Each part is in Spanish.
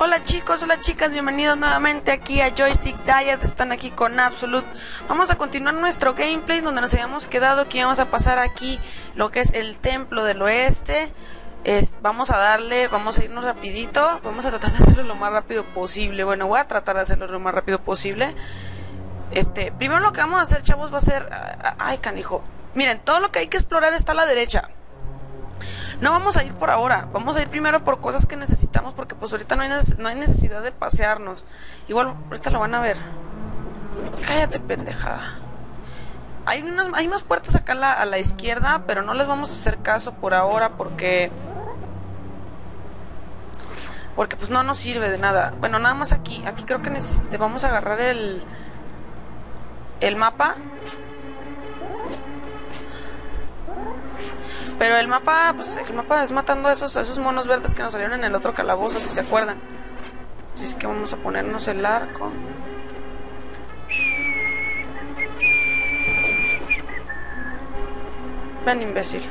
Hola chicos, hola chicas, bienvenidos nuevamente aquí a Joystick Diet. Están aquí con Absolute. Vamos a continuar nuestro gameplay donde nos habíamos quedado, que vamos a pasar aquí lo que es el templo del oeste. Vamos a irnos rapidito. Vamos a tratar de hacerlo lo más rápido posible. Bueno, voy a tratar de hacerlo lo más rápido posible. Primero lo que vamos a hacer, chavos, va a ser... Ay, canijo. Miren, todo lo que hay que explorar está a la derecha. No vamos a ir por ahora, vamos a ir primero por cosas que necesitamos, porque pues ahorita no hay necesidad de pasearnos. Igual ahorita lo van a ver. Cállate, pendejada. Hay más puertas acá a la izquierda, pero no les vamos a hacer caso por ahora porque pues no nos sirve de nada. Bueno, nada más aquí creo que vamos a agarrar el mapa. Pero el mapa es matando a esos monos verdes que nos salieron en el otro calabozo, si se acuerdan. Así es que vamos a ponernos el arco. Ven, imbécil.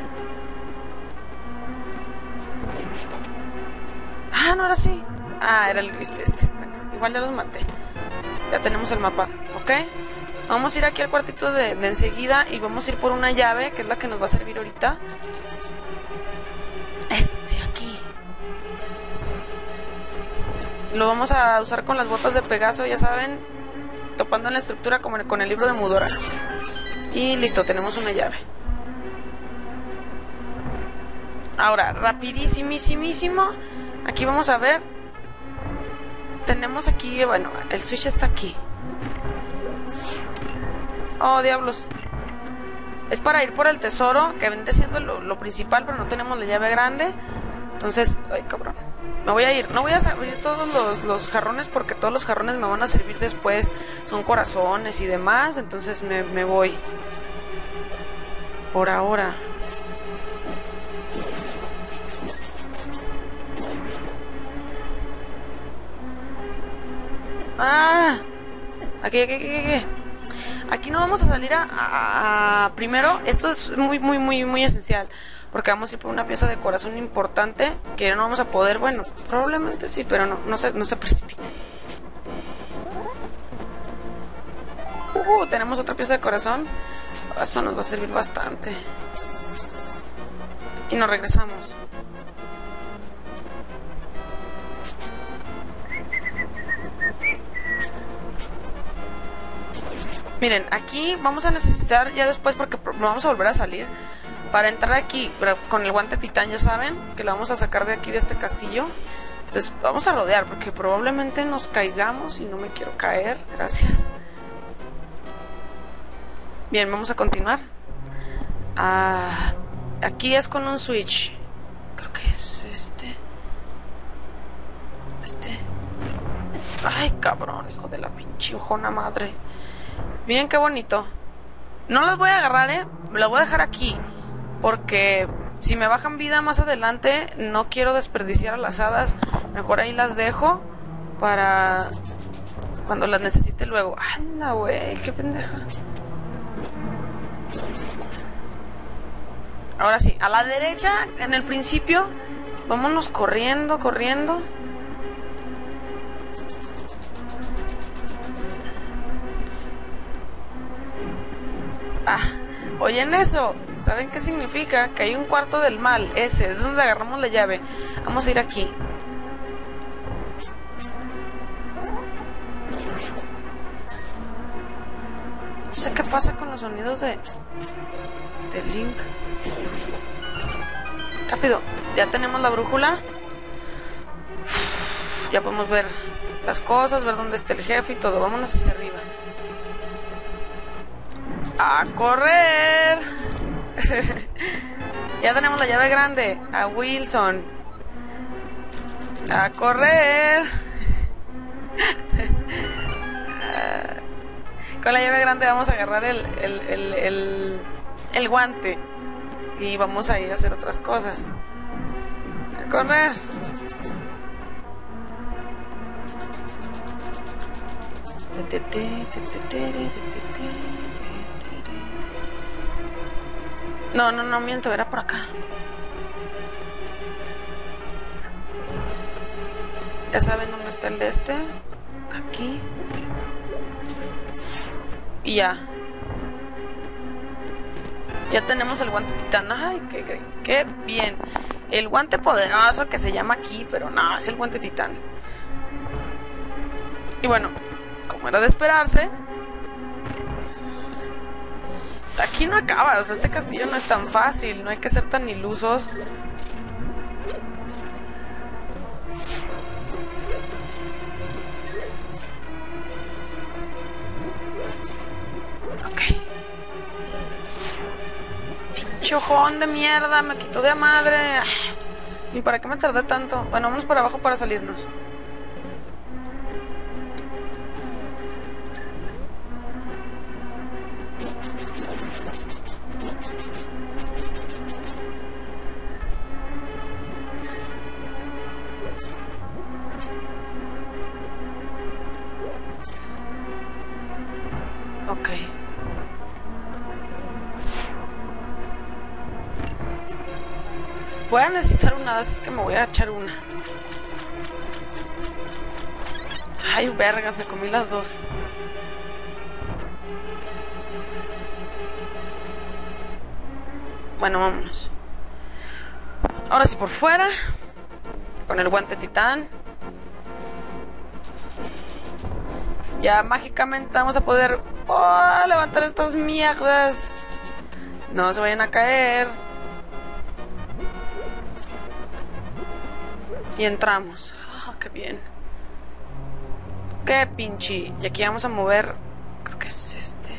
Ah, no era así. Ah, era el Bueno, igual ya los maté. Ya tenemos el mapa, ¿ok? Vamos a ir aquí al cuartito de enseguida y vamos a ir por una llave, que es la que nos va a servir ahorita. Aquí. Lo vamos a usar con las botas de Pegaso, ya saben, topando en la estructura como con el libro de Mudora. Y listo, tenemos una llave. Ahora, rapidísimísimo. Aquí vamos a ver. Tenemos aquí, bueno, el switch está aquí. Oh, diablos. Es para ir por el tesoro, que viene siendo lo principal, pero no tenemos la llave grande. Entonces, ay, cabrón. Me voy a ir. No voy a abrir todos los jarrones, porque todos los jarrones me van a servir después. Son corazones y demás. Entonces me voy. Por ahora. Ah. Aquí. Aquí no vamos a salir primero, esto es muy esencial, porque vamos a ir por una pieza de corazón importante que no vamos a poder, bueno, probablemente sí, pero no se precipite. Tenemos otra pieza de corazón. Eso nos va a servir bastante. Y nos regresamos. Miren, aquí vamos a necesitar ya después, porque vamos a volver a salir, para entrar aquí con el guante titán, ya saben, que lo vamos a sacar de aquí, de este castillo. Entonces vamos a rodear, porque probablemente nos caigamos y no me quiero caer. Gracias. Bien, vamos a continuar. Aquí es con un switch. Creo que es este. Ay, cabrón, hijo de la pinche ojona madre. Miren qué bonito. No las voy a agarrar, me las voy a dejar aquí, porque si me bajan vida más adelante, no quiero desperdiciar a las hadas. Mejor ahí las dejo para cuando las necesite luego. Anda, güey, qué pendeja. Ahora sí, a la derecha, en el principio. Vámonos corriendo. Oyen eso, ¿saben qué significa? Que hay un cuarto del mal. Ese es donde agarramos la llave. Vamos a ir aquí. No sé qué pasa con los sonidos de Link. Rápido, ya tenemos la brújula. Ya podemos ver las cosas, ver dónde está el jefe y todo. Vámonos hacia arriba. ¡A correr! Ya tenemos la llave grande. A Wilson. ¡A correr! Con la llave grande vamos a agarrar el guante. Y vamos a ir a hacer otras cosas. ¡A correr! No, miento, era por acá. Ya saben dónde está el de este. Aquí. Y ya. Ya tenemos el guante titán. Ay, qué bien. El guante poderoso que se llama aquí, pero no, es el guante titán. Y bueno, como era de esperarse, aquí no acaba. O sea, este castillo no es tan fácil. No hay que ser tan ilusos. Ojón de mierda, me quitó de madre. ¿Y para qué me tardé tanto? Bueno, vamos para abajo para salirnos. Ok. Voy a necesitar una de esas, que me voy a echar una. Ay, vergas, me comí las dos. Bueno, vámonos. Ahora sí por fuera. Con el guante titán. Ya mágicamente vamos a poder levantar estas mierdas. No se vayan a caer. Y entramos. Qué bien. Qué pinche. Y aquí vamos a mover. Creo que es este.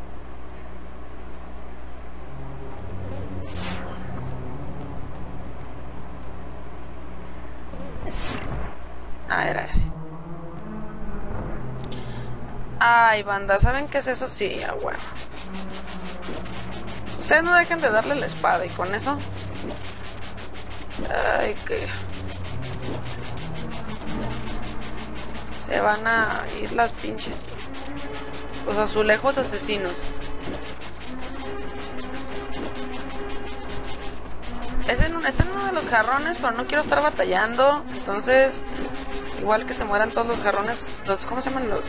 Era ese. Ay, banda, ¿saben qué es eso? Sí, bueno. Ustedes no dejen de darle la espada y con eso. Ay, que se van a ir las pinches. Los azulejos asesinos. Está en uno de los jarrones, pero no quiero estar batallando. Entonces, igual que se mueran todos los jarrones. ¿Cómo se llaman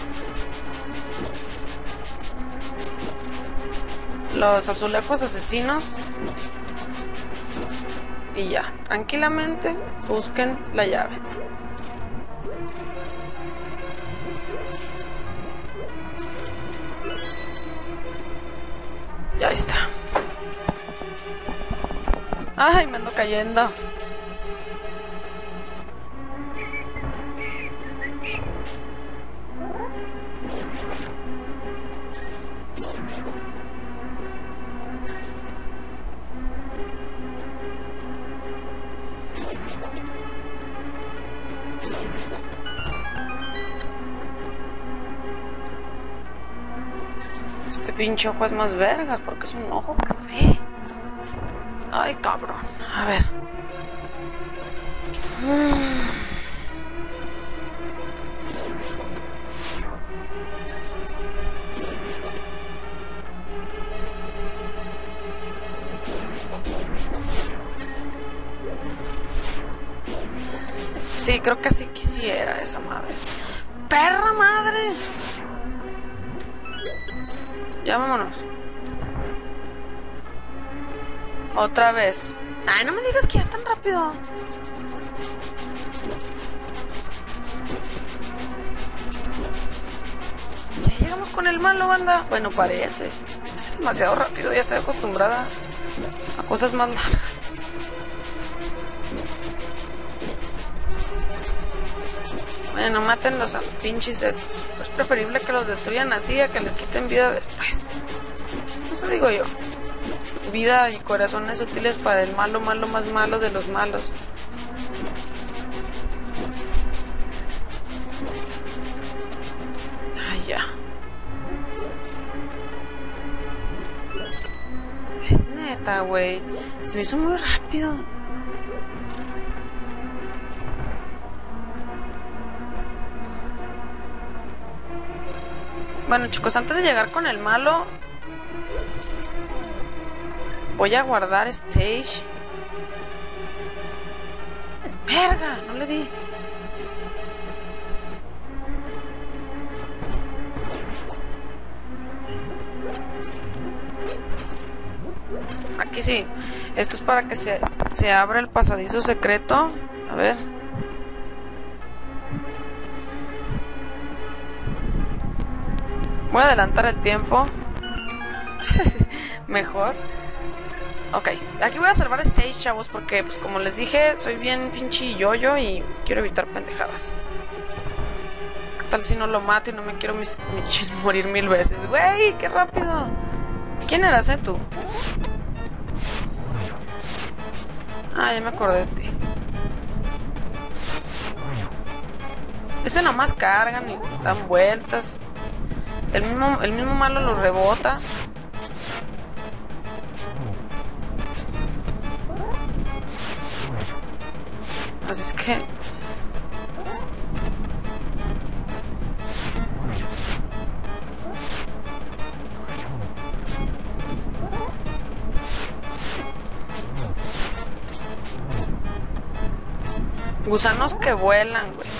los azulejos asesinos? Y ya, tranquilamente busquen la llave. Ya está. Ay, me ando cayendo. Este pinche ojo es más vergas porque es un ojo café. Ay, cabrón. A ver. Sí, creo que sí quisiera esa madre. ¡Perra madre! Ya vámonos. Otra vez. Ay, no me digas que ya tan rápido. Ya llegamos con el malo, banda. Bueno, parece. Es demasiado rápido, ya estoy acostumbrada a cosas más largas. Bueno, mátenlos a los pinches estos. Es preferible que los destruyan así a que les quiten vida después. Eso digo yo. Vida y corazones útiles para el malo, malo más malo de los malos. Ay, ya. Es neta, güey. Se me hizo muy rápido. Bueno, chicos, antes de llegar con el malo, voy a guardar stage. Verga, no le di. sí. Esto es para que se abra el pasadizo secreto. A ver. Voy a adelantar el tiempo. Mejor. Ok, aquí voy a salvar stage, chavos, porque pues como les dije, soy bien pinche yoyo y quiero evitar pendejadas. ¿Qué tal si no lo mato y no me quiero morir 1000 veces? Güey, qué rápido. ¿Quién eras, tú? Ah, ya me acordé de ti. Este nomás cargan y dan vueltas. El mismo malo los rebota. Así es que... gusanos que vuelan, güey.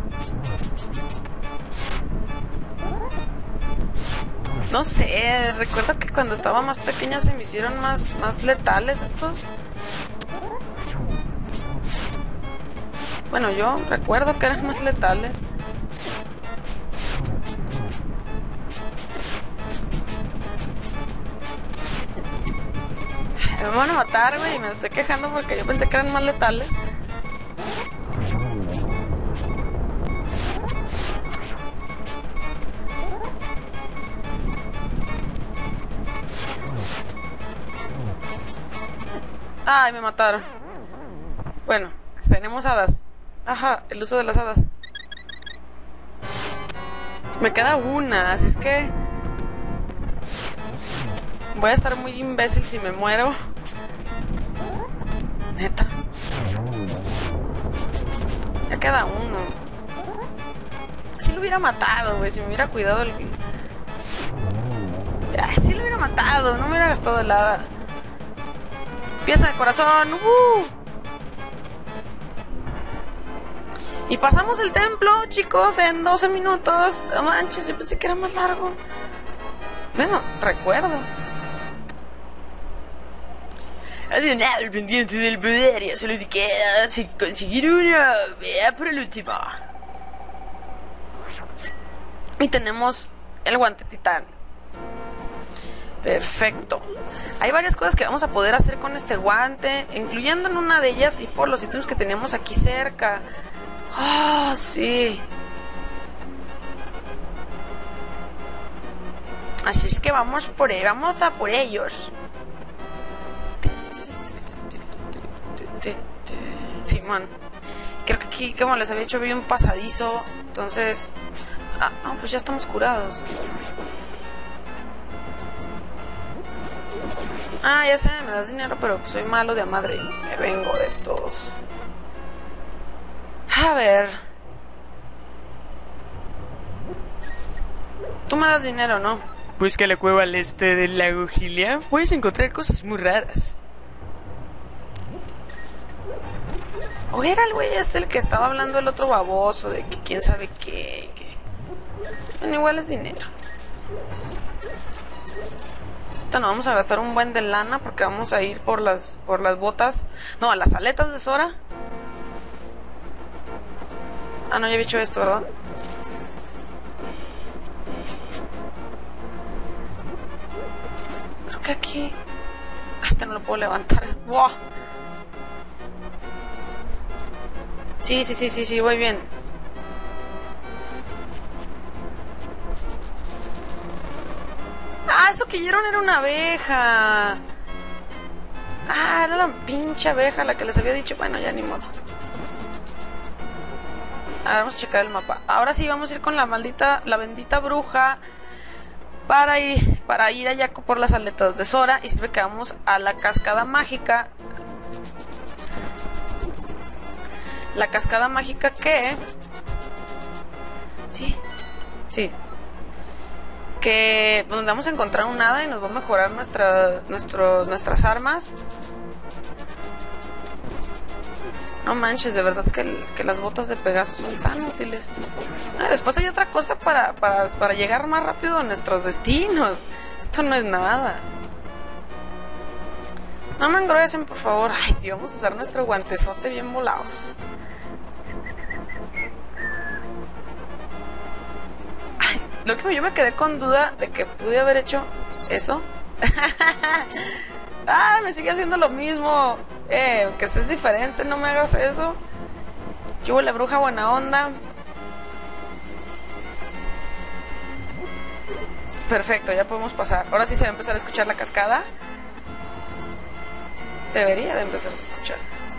No sé, recuerdo que cuando estaba más pequeña se me hicieron más letales estos. Bueno, yo recuerdo que eran más letales. Me van a matar, güey, y me estoy quejando porque yo pensé que eran más letales. Ay, me mataron. Bueno, tenemos hadas. Ajá, el uso de las hadas. Me queda una, así es que... voy a estar muy imbécil si me muero. Neta. Ya queda uno. Si lo hubiera matado, güey, si me hubiera cuidado el... Ay, si lo hubiera matado, no me hubiera gastado el hada. Pieza de corazón. Y pasamos el templo, chicos, en 12 minutos. No manches, yo pensé que era más largo. Bueno, recuerdo. Adicional pendiente del poder, ya solo se queda sin conseguir una. Vea por el último. Y tenemos el guante titán. Perfecto. Hay varias cosas que vamos a poder hacer con este guante, incluyendo en una de ellas y por los ítems que tenemos aquí cerca. Ah, sí. Así es que vamos a por ellos. Simón. Creo que aquí, como les había dicho, había un pasadizo. Entonces... ah, no, pues ya estamos curados. Ah, ya sé, me das dinero, pero pues soy malo de a madre. Me vengo de todos. A ver. Tú me das dinero, ¿no? Busca la cueva al este del lago Gilia. Puedes encontrar cosas muy raras. O era el güey este el que estaba hablando el otro baboso de que quién sabe qué. Bueno, igual es dinero. Nos vamos a gastar un buen de lana porque vamos a ir por las botas. No, a las aletas de Sora. Ah, no, ya había hecho esto, ¿verdad? Creo que aquí... este no lo puedo levantar. ¡Wow! Sí, voy bien. Ah, eso que oyeron era una abeja. Ah, era la pinche abeja la que les había dicho. Bueno, ya ni modo. A ver, vamos a checar el mapa. Ahora sí vamos a ir con la bendita bruja para ir allá por las aletas de Sora. Y sirve que vamos a la cascada mágica. La cascada mágica que... Sí. Que donde vamos a encontrar un hada y nos va a mejorar nuestras armas. No manches, de verdad que las botas de Pegaso son tan útiles. Después hay otra cosa para llegar más rápido a nuestros destinos. Esto no es nada. No me engruesen, por favor. Ay, sí, vamos a usar nuestro guantezote bien volados. Ay, lo que yo me quedé con duda de que pude haber hecho eso. Ah, me sigue haciendo lo mismo. Que seas diferente, no me hagas eso. ¿Qué hubo la bruja buena onda? Perfecto, ya podemos pasar. Ahora sí se va a empezar a escuchar la cascada. Debería de empezarse a escuchar.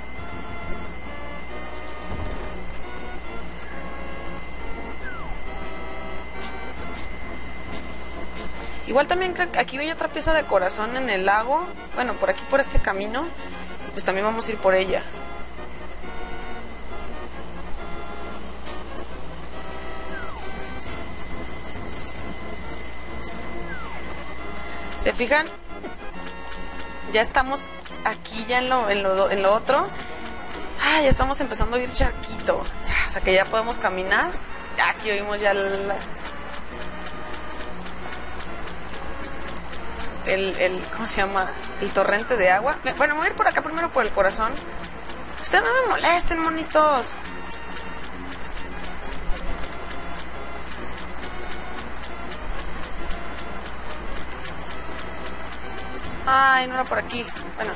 Igual también creo que aquí hay otra pieza de corazón en el lago. Bueno, por aquí, por este camino. Pues también vamos a ir por ella. ¿Se fijan? Ya estamos aquí ya en lo otro. Ah, ya estamos empezando a oír charquito. O sea que ya podemos caminar. Aquí oímos ya ¿cómo se llama? El torrente de agua. Bueno, me voy a ir por acá primero por el corazón. Ustedes no me molesten, monitos. Ay, no era por aquí. Bueno.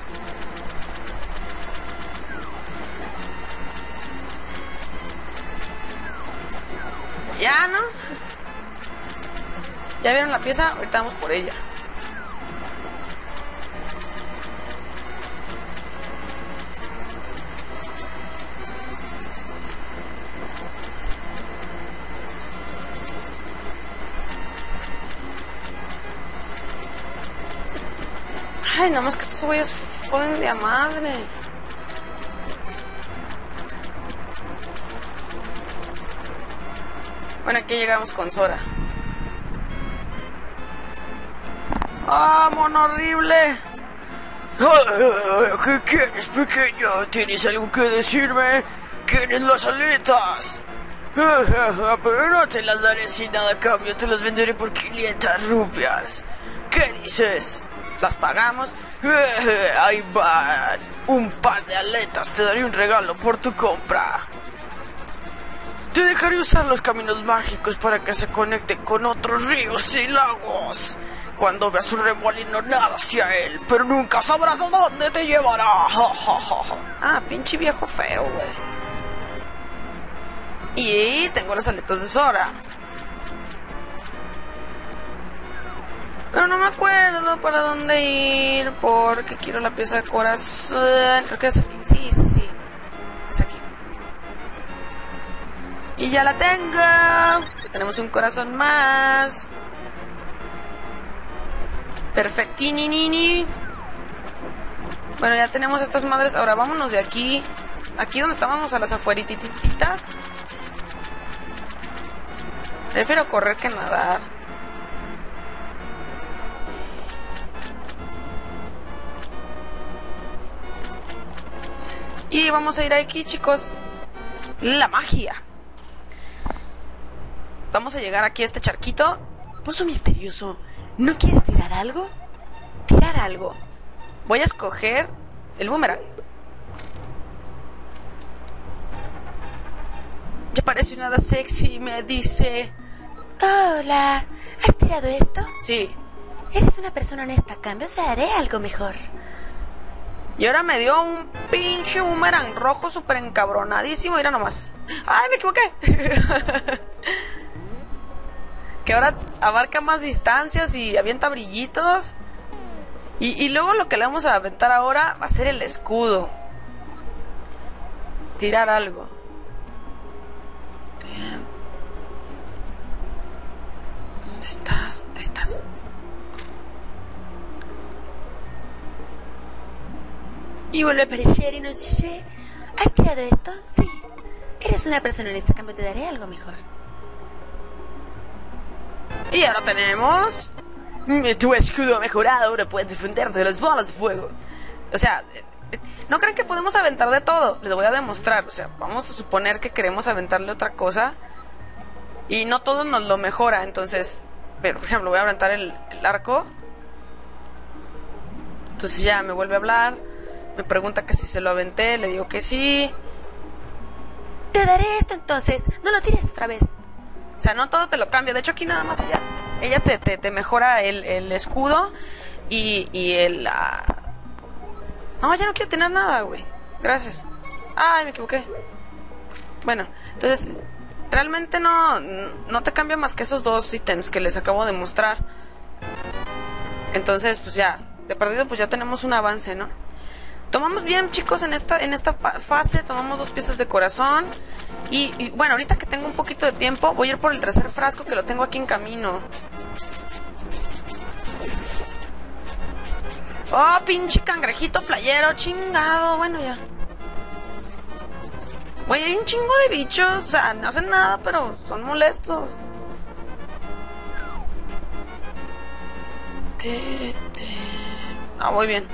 Ya, ¿no? ¿Ya vieron la pieza? Ahorita vamos por ella. Ay, nada más que estos güeyes joden de a madre. Bueno, aquí llegamos con Sora. ¡Ah, mono horrible! ¿Qué quieres, pequeño? ¿Tienes algo que decirme? ¿Quieres las aletas? Pero no te las daré sin nada a cambio, te las venderé por 500 rupias. ¿Qué dices? Las pagamos. Ahí van. Un par de aletas, te daré un regalo por tu compra. Te dejaré usar los caminos mágicos para que se conecte con otros ríos y lagos. Cuando veas un remolino, nada hacia él, pero nunca sabrás a dónde te llevará. Ah, pinche viejo feo, güey. Y tengo las aletas de Sora. Pero no me acuerdo para dónde ir, porque quiero la pieza de corazón. Creo que es aquí. Sí. Es aquí. Y ya la tengo. Tenemos un corazón más. Perfectinini. Bueno, ya tenemos estas madres. Ahora vámonos de aquí. Aquí donde estábamos, a las afueritititas. Prefiero correr que nadar. Y vamos a ir aquí, chicos. La magia. Vamos a llegar aquí a este charquito. Pozo misterioso. ¿No quieres tirar algo? Tirar algo. Voy a escoger el boomerang. Ya parece nada sexy, me dice. Hola, ¿has tirado esto? Sí. Eres una persona honesta, a cambio te haré algo mejor. Y ahora me dio un pinche boomerang rojo súper encabronadísimo. Mira nomás. ¡Ay, me equivoqué! Que ahora abarca más distancias y avienta brillitos. Y luego lo que le vamos a aventar ahora va a ser el escudo. Tirar algo. Bien. ¿Dónde estás? Ahí estás. Y vuelve a aparecer y nos dice: ¿has tirado esto? Sí. Eres una persona honesta, a cambio te daré algo mejor. Y ahora tenemos tu escudo mejorado, ahora puedes defenderte de las bolas de fuego. O sea, no creen que podemos aventar de todo. Les voy a demostrar. O sea, vamos a suponer que queremos aventarle otra cosa y no todo nos lo mejora. Entonces, pero por ejemplo, voy a aventar el arco Entonces ya me vuelve a hablar, me pregunta que si se lo aventé, le digo que sí. Te daré esto entonces, no lo tires otra vez. O sea, no todo te lo cambia. De hecho, aquí nada más ella te mejora el escudo y el... No, ya no quiero tener nada, güey. Gracias. Ay, me equivoqué. Bueno, entonces, realmente no te cambia más que esos 2 ítems que les acabo de mostrar. Entonces, pues ya, de perdido, pues ya tenemos un avance, ¿no? Tomamos bien, chicos, en esta fase, tomamos 2 piezas de corazón. Y bueno, ahorita que tengo un poquito de tiempo, voy a ir por el tercer frasco que lo tengo aquí en camino. Oh, pinche cangrejito playero, chingado. Bueno, ya. Güey, hay un chingo de bichos, o sea, no hacen nada, pero son molestos. Ah, muy bien.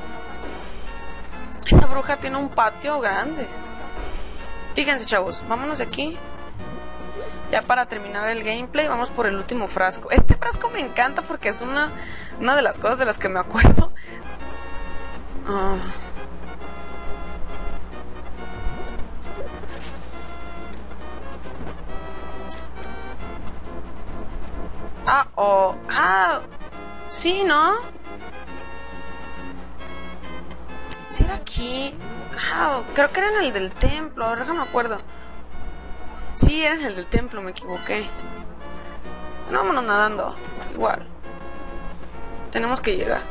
Esa bruja tiene un patio grande. Fíjense, chavos, vámonos de aquí. Ya para terminar el gameplay, vamos por el último frasco. Este frasco me encanta porque es una de las cosas de las que me acuerdo. Sí, ¿no? Sí era aquí. Creo que era en el del templo, ahora no me acuerdo. Sí, era en el del templo, me equivoqué. Bueno, vámonos nadando. Igual. Tenemos que llegar.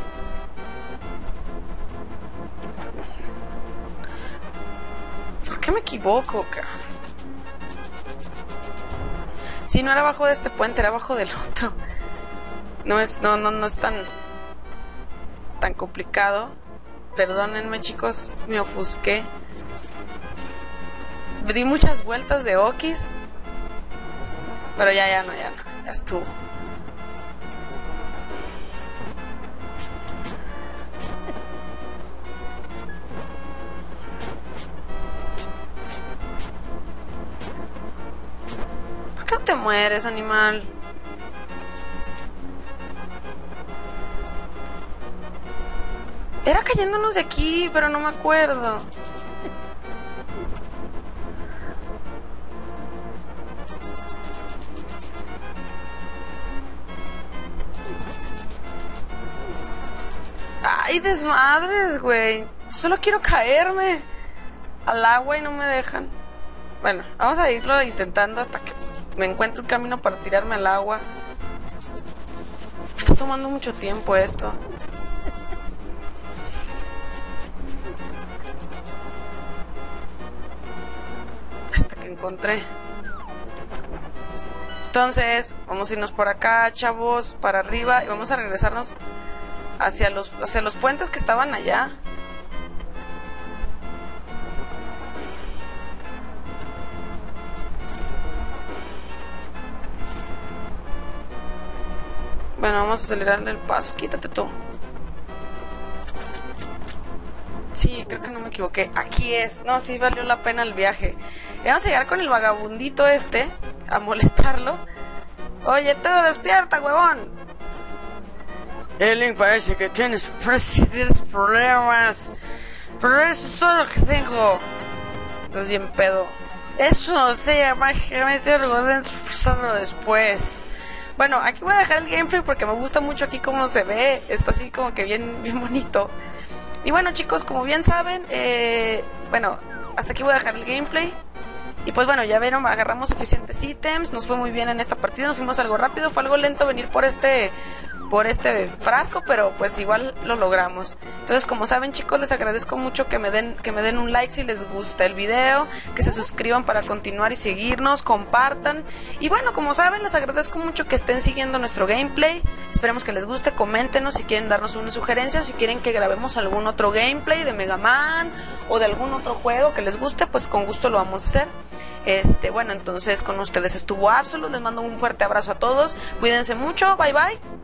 ¿Por qué me equivoco, cara? Si no era abajo de este puente, era abajo del otro. No es tan complicado. Perdónenme, chicos, me ofusqué. Di muchas vueltas de okis. Pero ya no, ya estuvo. ¿Por qué no te mueres, animal? Era cayéndonos de aquí, pero no me acuerdo. Ay, desmadres, güey. Solo quiero caerme al agua y no me dejan. Bueno, vamos a irlo intentando hasta que me encuentre un camino para tirarme al agua. Está tomando mucho tiempo esto. Hasta que encontré. Entonces, vamos a irnos por acá, chavos, para arriba, y vamos a regresarnos hacia los puentes que estaban allá. Bueno, vamos a acelerarle el paso. Quítate tú. Sí, creo que no me equivoqué. Aquí es. No, sí valió la pena el viaje. Y vamos a llegar con el vagabundito este a molestarlo. Oye, tú, despierta, huevón. Link, parece que tienes problemas. Pero eso es todo lo que tengo. Estás bien pedo. Eso, sea mágicamente algo dentro, pasarlo después. Bueno, aquí voy a dejar el gameplay porque me gusta mucho aquí cómo se ve. Está así como que bien bonito. Y bueno, chicos, como bien saben, bueno, hasta aquí voy a dejar el gameplay. Y pues bueno, ya vieron, agarramos suficientes ítems. Nos fue muy bien en esta partida, nos fuimos algo rápido. Fue algo lento venir por este frasco, pero pues igual lo logramos. Entonces, como saben, chicos, les agradezco mucho que me den un like si les gusta el video, que se suscriban para continuar y seguirnos, compartan. Y bueno, como saben, les agradezco mucho que estén siguiendo nuestro gameplay. Esperemos que les guste, coméntenos si quieren darnos una sugerencia, si quieren que grabemos algún otro gameplay de Mega Man o de algún otro juego que les guste, pues con gusto lo vamos a hacer. Bueno, entonces con ustedes estuvo Absolute, les mando un fuerte abrazo a todos, cuídense mucho, bye bye.